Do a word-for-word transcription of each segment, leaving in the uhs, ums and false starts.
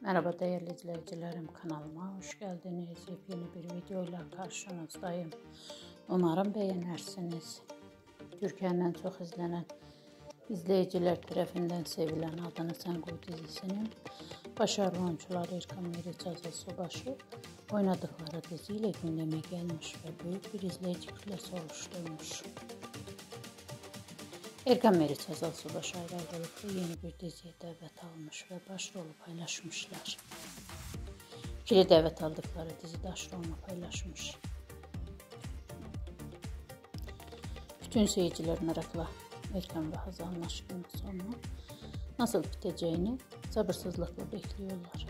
Merhaba değerli izleyicilerim, kanalıma hoş geldiniz. Yepyeni bir videoyla karşınızdayım. Umarım beğenirsiniz. Türkiye'nin çok izlenen, izleyiciler tarafından sevilen Adını Sen Koy dizisinin başarılı oyuncuları Erkan Meriç, Azal Subaşı oynadıkları diziyle gündeme gelmiş ve büyük bir izleyici kitlesi oluşturmuş. Erkan Meriç, Azal Subaşı ayrılıkta yeni bir diziye dəvət almış ve başrolu paylaşmışlar. İkili dəvət aldıkları dizi başrolunu paylaşmış. Bütün seyirciler merakla Erkan ve Hazal'ın aşkının sonu nasıl biteceğini sabırsızlıkla bekliyorlar.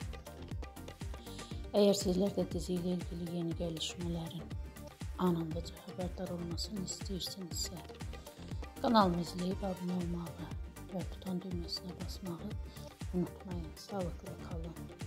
Eğer sizler de diziyle ilgili yeni gelişmelerin anındaca haberdar olmasını istiyorsanız kanalımı izleyip abone olmağı ve buton düğmesine basmağı unutmayın. Sağlıklı kalın.